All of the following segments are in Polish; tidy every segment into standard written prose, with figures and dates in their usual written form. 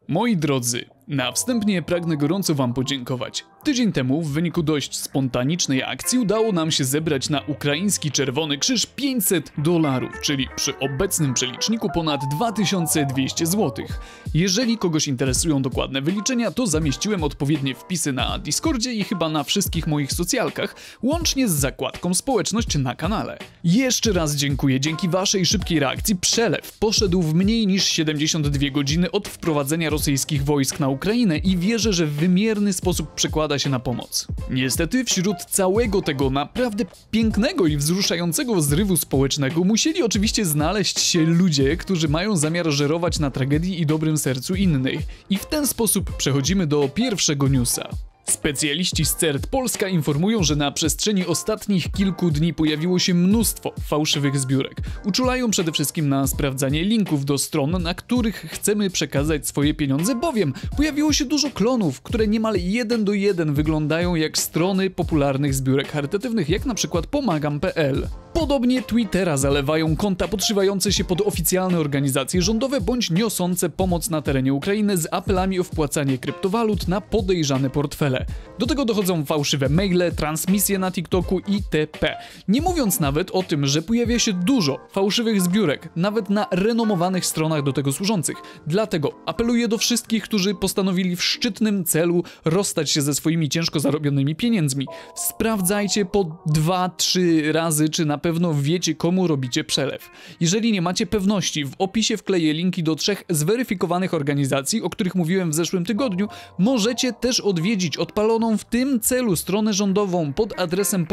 Moi drodzy, na wstępie pragnę gorąco wam podziękować. Tydzień temu w wyniku dość spontanicznej akcji udało nam się zebrać na ukraiński Czerwony Krzyż $500, czyli przy obecnym przeliczniku ponad 2200 zł. Jeżeli kogoś interesują dokładne wyliczenia, to zamieściłem odpowiednie wpisy na Discordzie i chyba na wszystkich moich socjalkach, łącznie z zakładką społeczność na kanale. Jeszcze raz dziękuję, dzięki waszej szybkiej reakcji przelew poszedł w mniej niż 72 godziny od wprowadzenia rosyjskich wojsk na Ukrainę i wierzę, że w wymierny sposób przekłada się na pomoc. Niestety wśród całego tego naprawdę pięknego i wzruszającego zrywu społecznego musieli oczywiście znaleźć się ludzie, którzy mają zamiar żerować na tragedii i dobrym sercu innych. I w ten sposób przechodzimy do pierwszego newsa. Specjaliści z CERT Polska informują, że na przestrzeni ostatnich kilku dni pojawiło się mnóstwo fałszywych zbiórek. Uczulają przede wszystkim na sprawdzanie linków do stron, na których chcemy przekazać swoje pieniądze, bowiem pojawiło się dużo klonów, które niemal 1 do 1 wyglądają jak strony popularnych zbiórek charytatywnych, jak na przykład pomagam.pl. Podobnie Twittera zalewają konta podszywające się pod oficjalne organizacje rządowe bądź niosące pomoc na terenie Ukrainy z apelami o wpłacanie kryptowalut na podejrzane portfele. Do tego dochodzą fałszywe maile, transmisje na TikToku itp. Nie mówiąc nawet o tym, że pojawia się dużo fałszywych zbiórek, nawet na renomowanych stronach do tego służących. Dlatego apeluję do wszystkich, którzy postanowili w szczytnym celu rozstać się ze swoimi ciężko zarobionymi pieniędzmi. Sprawdzajcie po 2-3 razy, czy na pewno wiecie, komu robicie przelew. Jeżeli nie macie pewności, w opisie wkleję linki do 3 zweryfikowanych organizacji, o których mówiłem w zeszłym tygodniu. Możecie też odwiedzić odpaloną w tym celu stronę rządową pod adresem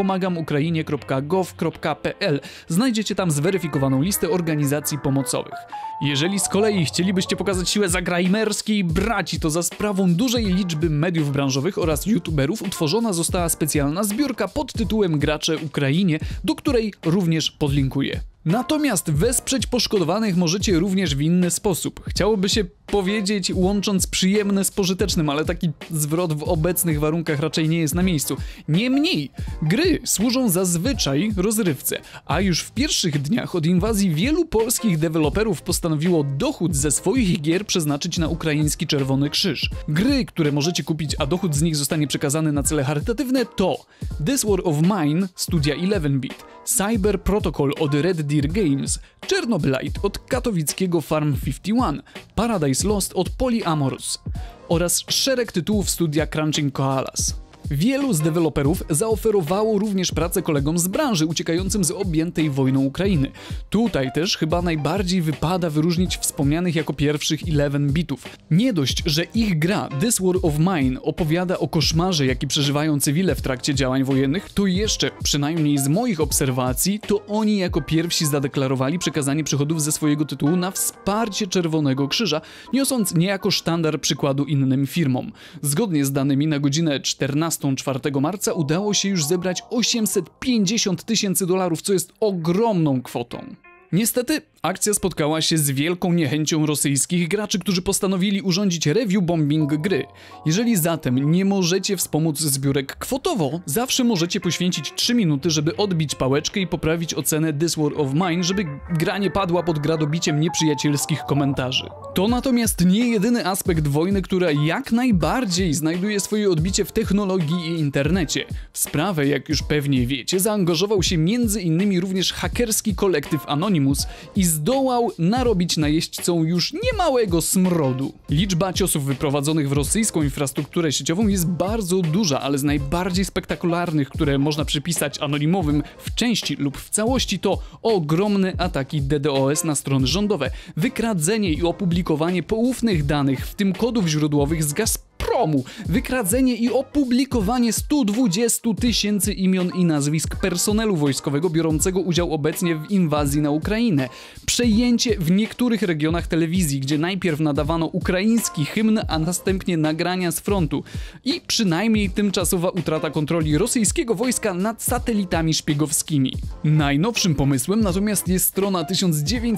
pomagamukrainie.gov.pl. Znajdziecie tam zweryfikowaną listę organizacji pomocowych. Jeżeli z kolei chcielibyście pokazać siłę zagrajmerskiej braci, to za sprawą dużej liczby mediów branżowych oraz youtuberów utworzona została specjalna zbiórka pod tytułem Gracze Ukrainie, do której również podlinkuję. Natomiast wesprzeć poszkodowanych możecie również w inny sposób. Chciałoby się powiedzieć, łącząc przyjemne z pożytecznym, ale taki zwrot w obecnych warunkach raczej nie jest na miejscu. Niemniej, gry służą zazwyczaj rozrywce, a już w pierwszych dniach od inwazji wielu polskich deweloperów postanowiło dochód ze swoich gier przeznaczyć na ukraiński Czerwony Krzyż. Gry, które możecie kupić, a dochód z nich zostanie przekazany na cele charytatywne to This War of Mine studia 11-bit, Cyber Protocol od Red Deer Games, Chernobylite od katowickiego Farm 51, Paradise Lost od Polyamorous oraz szereg tytułów studia Crunching Koalas. Wielu z deweloperów zaoferowało również pracę kolegom z branży uciekającym z objętej wojną Ukrainy. Tutaj też chyba najbardziej wypada wyróżnić wspomnianych jako pierwszych 11-bitów. Nie dość, że ich gra This War of Mine opowiada o koszmarze, jaki przeżywają cywile w trakcie działań wojennych, to jeszcze, przynajmniej z moich obserwacji, to oni jako pierwsi zadeklarowali przekazanie przychodów ze swojego tytułu na wsparcie Czerwonego Krzyża, niosąc niejako sztandar przykładu innym firmom. Zgodnie z danymi na godzinę 14:04 marca udało się już zebrać $850 000, co jest ogromną kwotą. Niestety akcja spotkała się z wielką niechęcią rosyjskich graczy, którzy postanowili urządzić review bombing gry. Jeżeli zatem nie możecie wspomóc zbiórek kwotowo, zawsze możecie poświęcić 3 minuty, żeby odbić pałeczkę i poprawić ocenę This War of Mine, żeby gra nie padła pod gradobiciem nieprzyjacielskich komentarzy. To natomiast nie jedyny aspekt wojny, która jak najbardziej znajduje swoje odbicie w technologii i internecie. W sprawę, jak już pewnie wiecie, zaangażował się m.in. również hakerski kolektyw Anonymous i zdołał narobić najeźdźcom już niemałego smrodu. Liczba ciosów wyprowadzonych w rosyjską infrastrukturę sieciową jest bardzo duża, ale z najbardziej spektakularnych, które można przypisać anonimowym w części lub w całości, to ogromne ataki DDoS na strony rządowe, wykradzenie i opublikowanie poufnych danych, w tym kodów źródłowych z Gazpromu, wykradzenie i opublikowanie 120 000 imion i nazwisk personelu wojskowego biorącego udział obecnie w inwazji na Ukrainę, przejęcie w niektórych regionach telewizji, gdzie najpierw nadawano ukraiński hymn, a następnie nagrania z frontu i przynajmniej tymczasowa utrata kontroli rosyjskiego wojska nad satelitami szpiegowskimi. Najnowszym pomysłem natomiast jest strona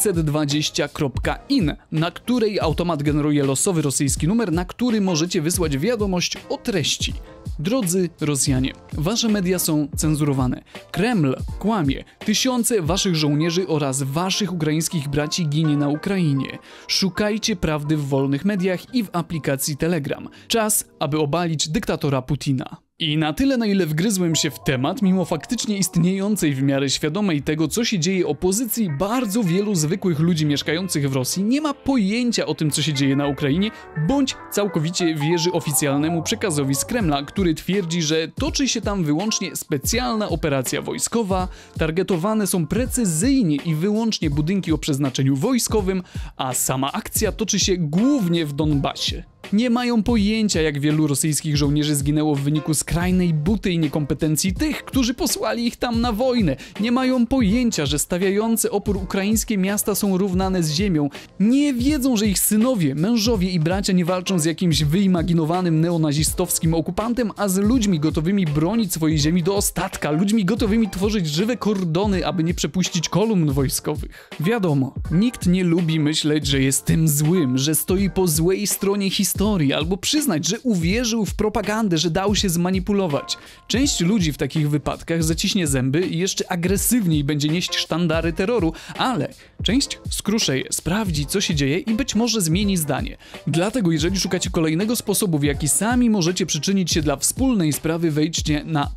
1920.in, na której automat generuje losowy rosyjski numer, na który możecie wysłać dostać wiadomość o treści. Drodzy Rosjanie, wasze media są cenzurowane. Kreml kłamie. Tysiące waszych żołnierzy oraz waszych ukraińskich braci ginie na Ukrainie. Szukajcie prawdy w wolnych mediach i w aplikacji Telegram. Czas, aby obalić dyktatora Putina. I na tyle, na ile wgryzłem się w temat, mimo faktycznie istniejącej w miarę świadomej tego, co się dzieje opozycji, bardzo wielu zwykłych ludzi mieszkających w Rosji nie ma pojęcia o tym, co się dzieje na Ukrainie, bądź całkowicie wierzy oficjalnemu przekazowi z Kremla, który twierdzi, że toczy się tam wyłącznie specjalna operacja wojskowa, targetowane są precyzyjnie i wyłącznie budynki o przeznaczeniu wojskowym, a sama akcja toczy się głównie w Donbasie. Nie mają pojęcia, jak wielu rosyjskich żołnierzy zginęło w wyniku skrajnej buty i niekompetencji tych, którzy posłali ich tam na wojnę. Nie mają pojęcia, że stawiające opór ukraińskie miasta są równane z ziemią. Nie wiedzą, że ich synowie, mężowie i bracia nie walczą z jakimś wyimaginowanym neonazistowskim okupantem, a z ludźmi gotowymi bronić swojej ziemi do ostatka, ludźmi gotowymi tworzyć żywe kordony, aby nie przepuścić kolumn wojskowych. Wiadomo, nikt nie lubi myśleć, że jest tym złym, że stoi po złej stronie historii, albo przyznać, że uwierzył w propagandę, że dał się zmanipulować. Część ludzi w takich wypadkach zaciśnie zęby i jeszcze agresywniej będzie nieść sztandary terroru, ale część skruszeje, sprawdzi, co się dzieje i być może zmieni zdanie. Dlatego jeżeli szukacie kolejnego sposobu, w jaki sami możecie przyczynić się dla wspólnej sprawy, wejdźcie na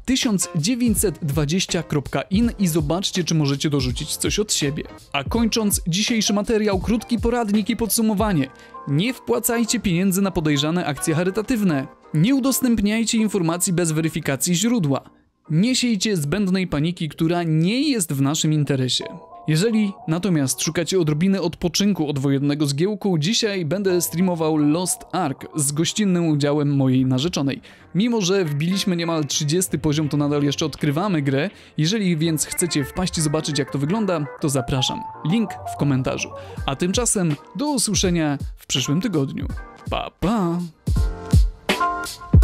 1920.in i zobaczcie, czy możecie dorzucić coś od siebie. A kończąc dzisiejszy materiał, krótki poradnik i podsumowanie. Nie wpłacajcie pieniędzy na podejrzane akcje charytatywne. Nie udostępniajcie informacji bez weryfikacji źródła. Nie siejcie zbędnej paniki, która nie jest w naszym interesie. Jeżeli natomiast szukacie odrobiny odpoczynku od wojennego zgiełku, dzisiaj będę streamował Lost Ark z gościnnym udziałem mojej narzeczonej. Mimo że wbiliśmy niemal 30 poziom, to nadal jeszcze odkrywamy grę. Jeżeli więc chcecie wpaść i zobaczyć, jak to wygląda, to zapraszam. Link w komentarzu. A tymczasem do usłyszenia w przyszłym tygodniu. Pa, pa!